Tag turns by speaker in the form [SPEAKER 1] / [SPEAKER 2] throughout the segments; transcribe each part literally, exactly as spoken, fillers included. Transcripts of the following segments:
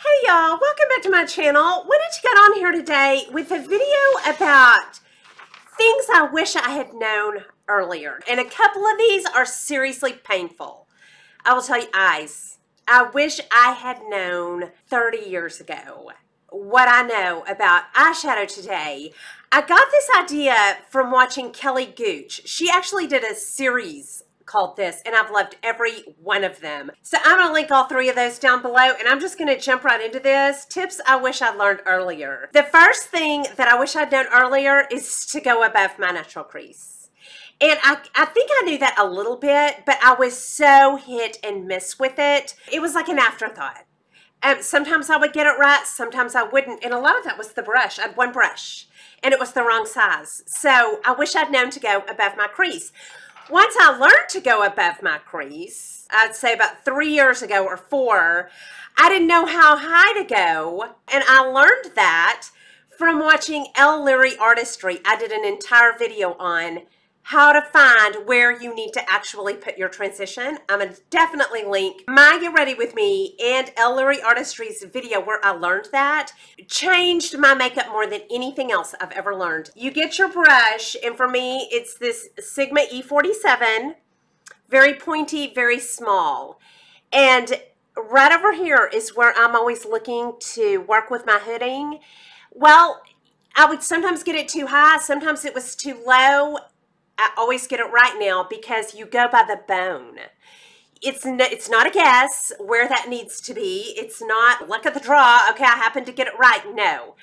[SPEAKER 1] Hey y'all, welcome back to my channel. Wanted to get on here today with a video about things I wish I had known earlier. And a couple of these are seriously painful. I will tell you, eyes, I wish I had known thirty years ago what I know about eyeshadow today. I got this idea from watching Kelly Gooch. She actually did a series called this, and I've loved every one of them. So I'm going to link all three of those down below, and I'm just going to jump right into this. Tips I wish I'd learned earlier. The first thing that I wish I'd done earlier is to go above my natural crease. And I, I think I knew that a little bit, but I was so hit and miss with it. It was like an afterthought. Um, sometimes I would get it right, sometimes I wouldn't, and a lot of that was the brush. I had one brush, and it was the wrong size. So I wish I'd known to go above my crease. Once I learned to go above my crease, I'd say about three years ago or four, I didn't know how high to go, and I learned that from watching Elle Leary Artistry. I did an entire video on how to find where you need to actually put your transition. I'm going to definitely link my Get Ready With Me and Elle Leary Artistry's video where I learned that. It changed my makeup more than anything else I've ever learned. You get your brush, and for me, it's this Sigma E forty-seven. Very pointy, very small. And right over here is where I'm always looking to work with my hooding. Well, I would sometimes get it too high, sometimes it was too low. I always get it right now because you go by the bone. It's, no, it's not a guess where that needs to be. It's not luck of the draw. Okay, I happened to get it right. No.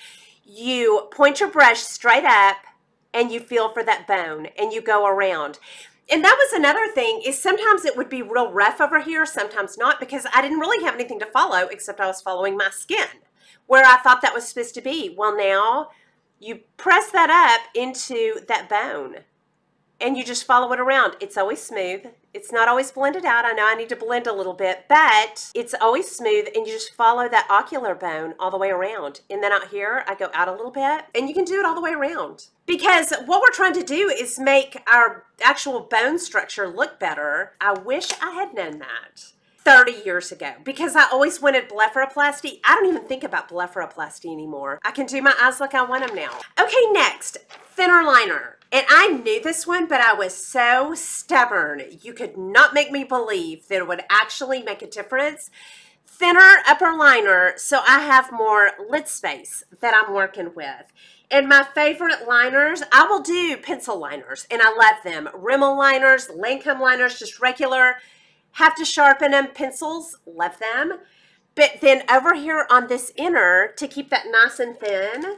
[SPEAKER 1] You point your brush straight up and you feel for that bone and you go around. And that was another thing, is sometimes it would be real rough over here, sometimes not, because I didn't really have anything to follow except I was following my skin where I thought that was supposed to be. Well, now you press that up into that bone and you just follow it around. It's always smooth. It's not always blended out. I know I need to blend a little bit, but it's always smooth, and you just follow that ocular bone all the way around. And then out here, I go out a little bit, and you can do it all the way around. Because what we're trying to do is make our actual bone structure look better. I wish I had known that thirty years ago, because I always wanted blepharoplasty. I don't even think about blepharoplasty anymore. I can do my eyes like I want them now. Okay, next, thinner liner. And I knew this one, but I was so stubborn. You could not make me believe that it would actually make a difference. Thinner upper liner, so I have more lid space that I'm working with. And my favorite liners, I will do pencil liners, and I love them. Rimmel liners, Lancome liners, just regular. Have to sharpen them. Pencils, love them. But then over here on this inner, to keep that nice and thin,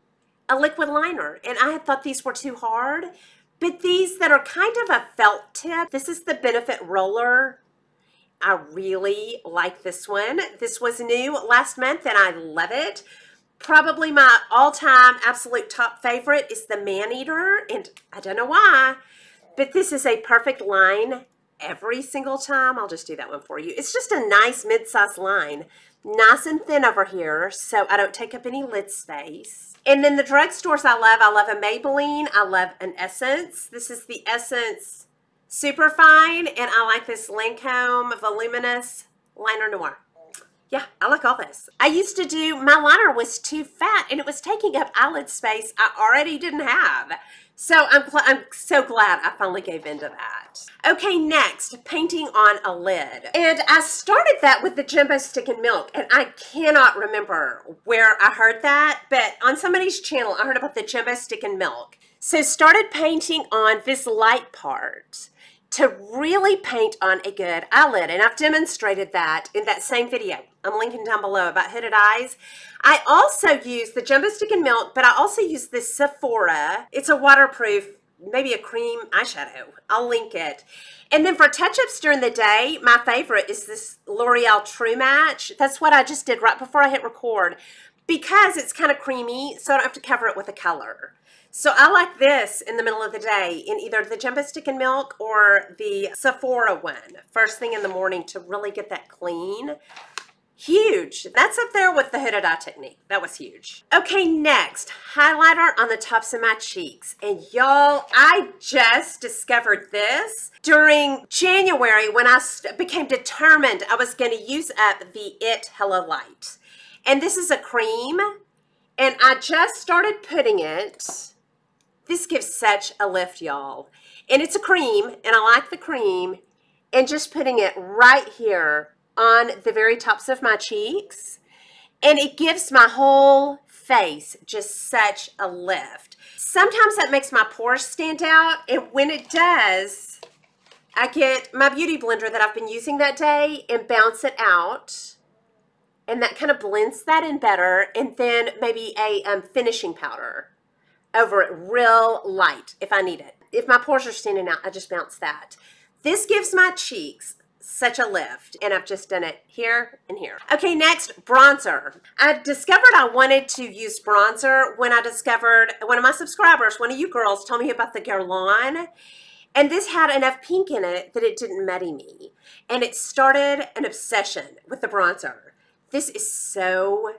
[SPEAKER 1] a liquid liner. And I had thought these were too hard, but these that are kind of a felt tip, this is the Benefit Roller. I really like this one. This was new last month and I love it. Probably my all-time absolute top favorite is the Maneater, and I don't know why, but this is a perfect line every single time. I'll just do that one for you. It's just a nice mid-size line. Nice and thin over here, so I don't take up any lid space. And then the drugstores I love, I love a Maybelline, I love an Essence. This is the Essence Superfine, and I like this Lancome Voluminous Liner Noir. Yeah, I like all this. I used to do, my liner was too fat, and it was taking up eyelid space I already didn't have. So I'm, I'm so glad I finally gave in to that. Okay, next, painting on a lid. And I started that with the Jumbo Stick and Milk, and I cannot remember where I heard that, but on somebody's channel, I heard about the Jumbo Stick and Milk. So started painting on this light part to really paint on a good eyelid, and I've demonstrated that in that same video. I'm linking down below about hooded eyes. I also use the Jumbo Stick and Milk, but I also use this Sephora. It's a waterproof, maybe a cream eyeshadow. I'll link it. And then for touch-ups during the day, my favorite is this L'Oreal True Match. That's what I just did right before I hit record, because it's kind of creamy, so I don't have to cover it with a color. So I like this in the middle of the day in either the Jumbo Stick and Milk or the Sephora one, first thing in the morning, to really get that clean. Huge. That's up there with the hooded eye technique. That was huge. Okay, next, highlighter on the tops of my cheeks. And y'all, I just discovered this during January when I became determined I was going to use up the It Hello Light. And this is a cream. And I just started putting it. This gives such a lift, y'all. And it's a cream, and I like the cream. And just putting it right here on the very tops of my cheeks. And it gives my whole face just such a lift. Sometimes that makes my pores stand out, and when it does, I get my beauty blender that I've been using that day and bounce it out, and that kind of blends that in better, and then maybe a um, finishing powder over it real light if I need it. If my pores are standing out, I just bounce that. This gives my cheeks such a lift, and I've just done it here and here. Okay, next, bronzer. I discovered I wanted to use bronzer when I discovered one of my subscribers, one of you girls, told me about the Guerlain, and this had enough pink in it that it didn't muddy me, and it started an obsession with the bronzer. This is so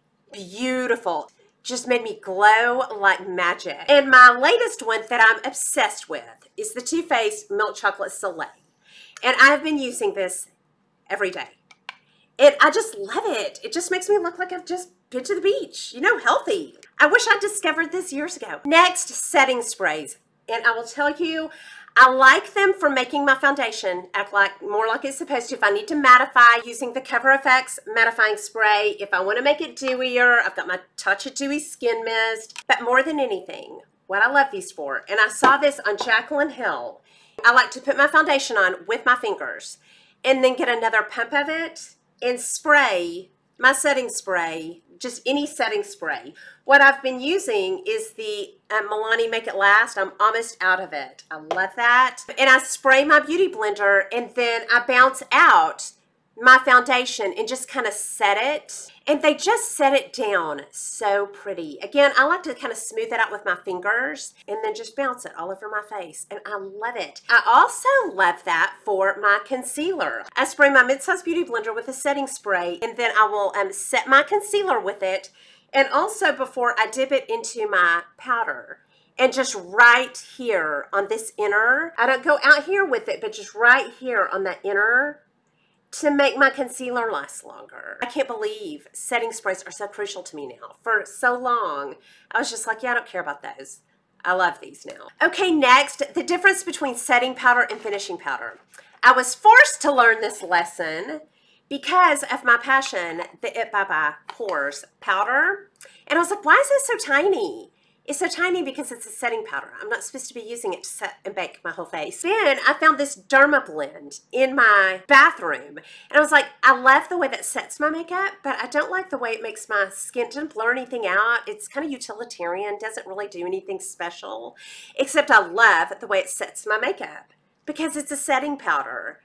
[SPEAKER 1] beautiful. Just made me glow like magic. And my latest one that I'm obsessed with is the Too Faced Milk Chocolate Soleil. And I've been using this every day. And I just love it. It just makes me look like I've just been to the beach, you know, healthy. I wish I'd discovered this years ago. Next, setting sprays. And I will tell you, I like them for making my foundation act like more like it's supposed to. If I need to mattify, using the Cover F X mattifying spray. If I want to make it dewier, I've got my Touch of Dewy Skin Mist. But more than anything, what I love these for, and I saw this on Jaclyn Hill, I like to put my foundation on with my fingers and then get another pump of it and spray my setting spray, just any setting spray. What I've been using is the uh, Milani Make It Last. I'm almost out of it. I love that. And I spray my beauty blender, and then I bounce out my foundation and just kind of set it. And they just set it down so pretty. Again, I like to kind of smooth it out with my fingers and then just bounce it all over my face. And I love it. I also love that for my concealer. I spray my Mid-Size Beauty Blender with a setting spray, and then I will um, set my concealer with it. And also before I dip it into my powder. And just right here on this inner, I don't go out here with it, but just right here on that inner, to make my concealer last longer. I can't believe setting sprays are so crucial to me now. For so long, I was just like, yeah, I don't care about those. I love these now. Okay, next, the difference between setting powder and finishing powder. I was forced to learn this lesson because of my passion, the It Bye Bye Pores powder. And I was like, why is this so tiny? It's so tiny because it's a setting powder. I'm not supposed to be using it to set and bake my whole face. Then I found this Derma Blend in my bathroom. And I was like, I love the way that sets my makeup, but I don't like the way it makes my skin, doesn't blur anything out. It's kind of utilitarian, doesn't really do anything special. Except I love the way it sets my makeup because it's a setting powder.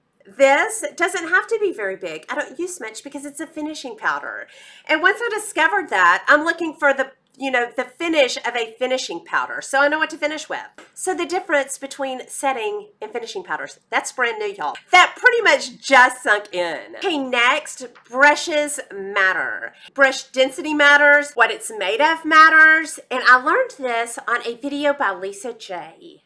[SPEAKER 1] This doesn't have to be very big. I don't use much because it's a finishing powder. And once I discovered that, I'm looking for the you know, the finish of a finishing powder. So I know what to finish with. So the difference between setting and finishing powders, that's brand new, y'all. That pretty much just sunk in. Okay, next, brushes matter. Brush density matters, what it's made of matters, and I learned this on a video by Lisa J.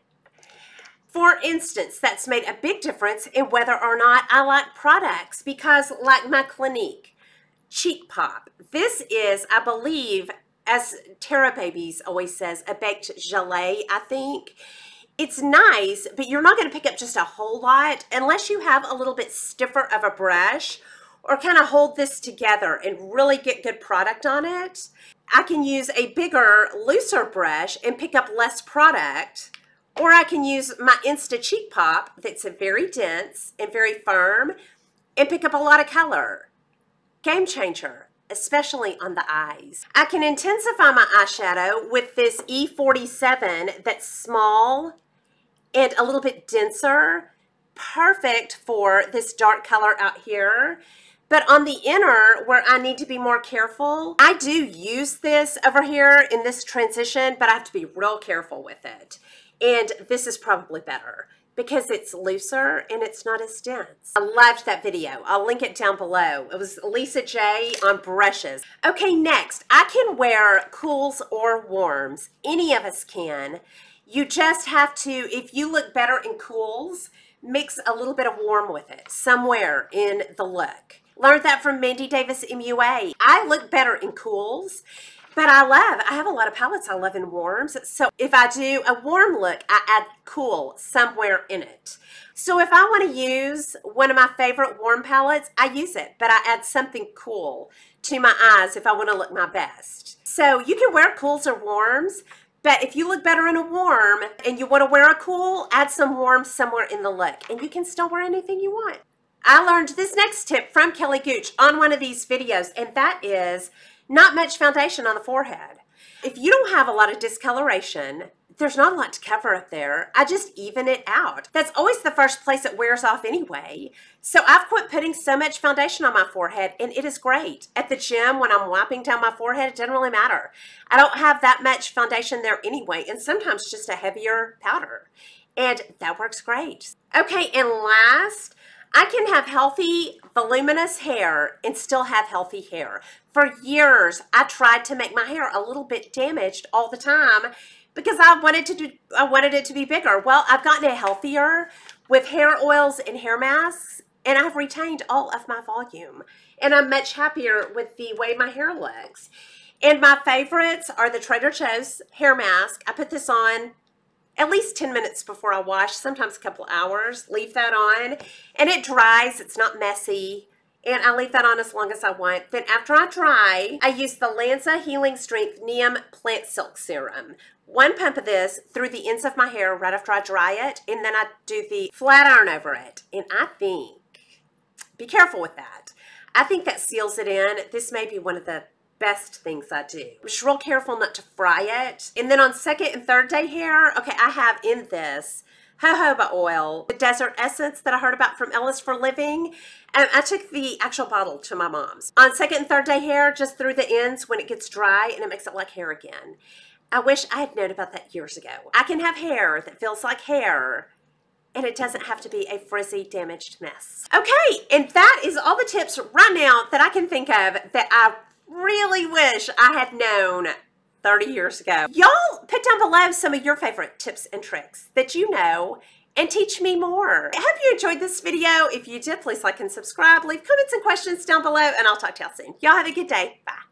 [SPEAKER 1] For instance, that's made a big difference in whether or not I like products because like my Clinique Cheek Pop, this is, I believe, as Tara Babies always says, a baked gelée, I think. It's nice, but you're not going to pick up just a whole lot unless you have a little bit stiffer of a brush or kind of hold this together and really get good product on it. I can use a bigger, looser brush and pick up less product, or I can use my Insta Cheek Pop that's very dense and very firm and pick up a lot of color. Game changer. Especially on the eyes. I can intensify my eyeshadow with this E forty-seven that's small and a little bit denser. Perfect for this dark color out here. But on the inner, where I need to be more careful, I do use this over here in this transition, but I have to be real careful with it. And this is probably better because it's looser and it's not as dense. I loved that video. I'll link it down below. It was Lisa J on brushes. Okay, next, I can wear cools or warms. Any of us can. You just have to, if you look better in cools, mix a little bit of warm with it somewhere in the look. Learned that from Mandy Davis M U A. I look better in cools, but I love, I have a lot of palettes I love in warms. So if I do a warm look, I add cool somewhere in it. So if I want to use one of my favorite warm palettes, I use it, but I add something cool to my eyes if I want to look my best. So you can wear cools or warms, but if you look better in a warm and you want to wear a cool, add some warm somewhere in the look, and you can still wear anything you want. I learned this next tip from Kelly Gooch on one of these videos, and that is not much foundation on the forehead. If you don't have a lot of discoloration, there's not a lot to cover up there. I just even it out. That's always the first place it wears off anyway. So I've quit putting so much foundation on my forehead, and it is great. At the gym, when I'm wiping down my forehead, it doesn't really matter. I don't have that much foundation there anyway, and sometimes just a heavier powder. And that works great. Okay, and last, I can have healthy, voluminous hair and still have healthy hair. For years, I tried to make my hair a little bit damaged all the time because I wanted to do, I wanted it to be bigger. Well, I've gotten it healthier with hair oils and hair masks, and I've retained all of my volume. And I'm much happier with the way my hair looks. And my favorites are the Trader Joe's hair mask. I put this on at least ten minutes before I wash, sometimes a couple hours. Leave that on, and it dries. It's not messy, and I leave that on as long as I want. Then after I dry, I use the Lanza Healing Strength Neem Plant Silk Serum. One pump of this through the ends of my hair right after I dry it, and then I do the flat iron over it. And I think, be careful with that. I think that seals it in. This may be one of the best things I do. I'm just real careful not to fry it. And then on second and third day hair, okay, I have in this jojoba oil, the Desert Essence that I heard about from Ellis for Living. And I took the actual bottle to my mom's. On second and third day hair, just through the ends when it gets dry, and it makes it like hair again. I wish I had known about that years ago. I can have hair that feels like hair, and it doesn't have to be a frizzy, damaged mess. Okay, and that is all the tips right now that I can think of that I really wish I had known thirty years ago. Y'all put down below some of your favorite tips and tricks that you know and teach me more. I hope you enjoyed this video. If you did, please like and subscribe. Leave comments and questions down below, and I'll talk to y'all soon. Y'all have a good day. Bye.